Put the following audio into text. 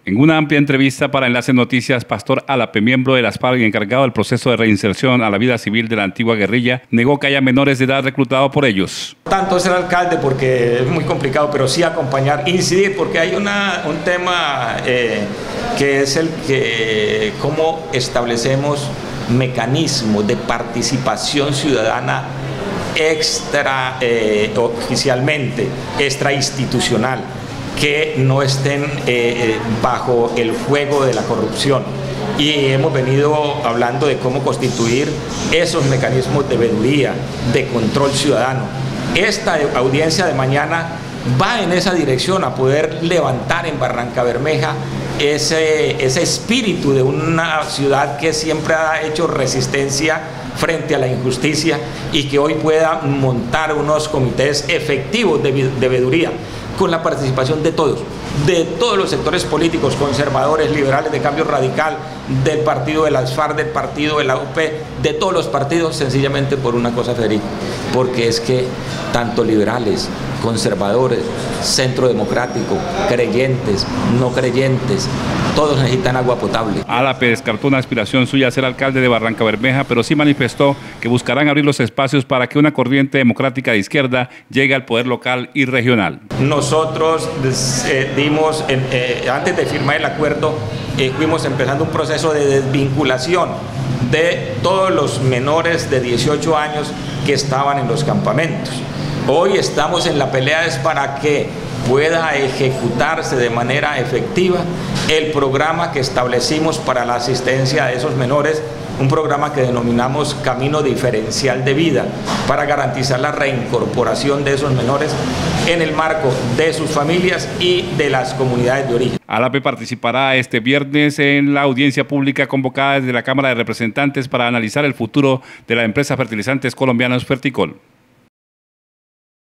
En una amplia entrevista para Enlace Noticias, Pastor Alape, miembro de las FARC y encargado del proceso de reinserción a la vida civil de la antigua guerrilla, negó que haya menores de edad reclutados por ellos. Tanto ser alcalde porque es muy complicado, pero sí acompañar, incidir, porque hay un tema que es el que cómo establecemos mecanismos de participación ciudadana oficialmente, extrainstitucional, que no estén bajo el fuego de la corrupción. Y hemos venido hablando de cómo constituir esos mecanismos de veeduría, de control ciudadano. Esta audiencia de mañana va en esa dirección, a poder levantar en Barrancabermeja ese espíritu de una ciudad que siempre ha hecho resistencia frente a la injusticia y que hoy pueda montar unos comités efectivos de veeduría con la participación de todos los sectores políticos, conservadores, liberales, de Cambio Radical, del partido de las FARC, del partido de la UP, de todos los partidos, sencillamente por una cosa, Federico, porque es que tanto liberales, conservadores, centro democrático, creyentes, no creyentes, todos necesitan agua potable. Alape descartó una aspiración suya a ser alcalde de Barrancabermeja, pero sí manifestó que buscarán abrir los espacios para que una corriente democrática de izquierda llegue al poder local y regional. Nosotros dimos, antes de firmar el acuerdo, fuimos empezando un proceso de desvinculación de todos los menores de 18 años que estaban en los campamentos. Hoy estamos en la pelea es para que pueda ejecutarse de manera efectiva el programa que establecimos para la asistencia de esos menores, un programa que denominamos Camino Diferencial de Vida, para garantizar la reincorporación de esos menores en el marco de sus familias y de las comunidades de origen. Alape participará este viernes en la audiencia pública convocada desde la Cámara de Representantes para analizar el futuro de la empresa Fertilizantes Colombianos Ferticol.